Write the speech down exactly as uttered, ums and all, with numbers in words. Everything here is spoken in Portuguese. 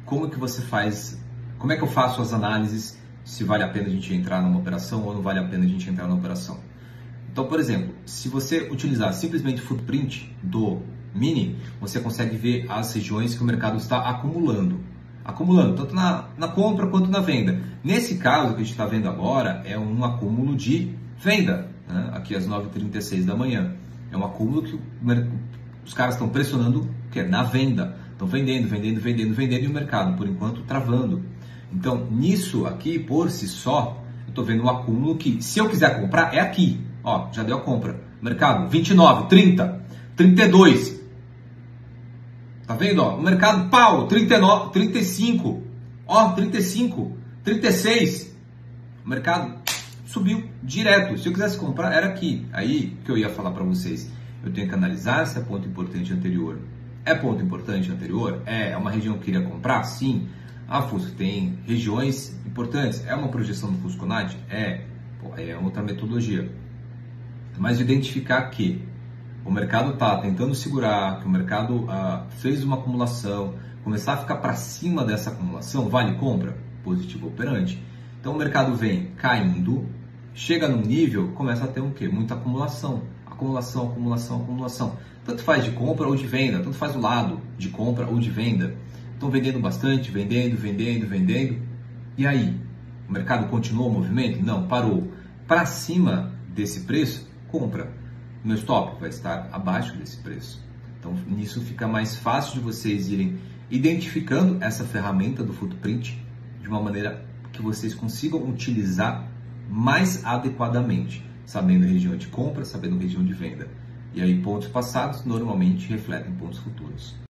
como que você faz, como é que eu faço as análises se vale a pena a gente entrar numa operação ou não vale a pena a gente entrar na operação. Então, por exemplo, se você utilizar simplesmente o footprint do mini, você consegue ver as regiões que o mercado está acumulando. Acumulando, tanto na, na compra quanto na venda. Nesse caso que a gente está vendo agora, é um acúmulo de venda, né? Aqui às nove e trinta e seis da manhã. É um acúmulo que o, os caras estão pressionando que é na venda. Estão vendendo, vendendo, vendendo, vendendo e o mercado, por enquanto, travando. Então, nisso aqui, por si só, eu estou vendo um acúmulo que, se eu quiser comprar, é aqui. Ó, já deu a compra. Mercado, vinte e nove, trinta, trinta e dois. Tá vendo? Ó, o mercado, pau, trinta e nove, trinta e cinco. Ó, trinta e cinco, trinta e seis. O mercado subiu direto. Se eu quisesse comprar, era aqui. Aí que eu ia falar para vocês. Eu tenho que analisar se é ponto importante anterior. É ponto importante anterior? É. É uma região que eu queria comprar? Sim. A Fusco tem regiões importantes. É uma projeção do Fusconat? É. Pô, é outra metodologia. Mas identificar que o mercado está tentando segurar, que o mercado ah, fez uma acumulação, começar a ficar para cima dessa acumulação, vale compra? Positivo operante. Então o mercado vem caindo, chega num nível, começa a ter um quê? Muita acumulação. Acumulação, acumulação, acumulação. Tanto faz de compra ou de venda, tanto faz o lado de compra ou de venda. Estão vendendo bastante, vendendo, vendendo, vendendo. E aí? O mercado continuou o movimento? Não, parou. Para cima desse preço, compra. Meu stop vai estar abaixo desse preço. Então, nisso fica mais fácil de vocês irem identificando essa ferramenta do footprint de uma maneira que vocês consigam utilizar mais adequadamente, sabendo a região de compra, sabendo a região de venda. E aí, pontos passados normalmente refletem pontos futuros.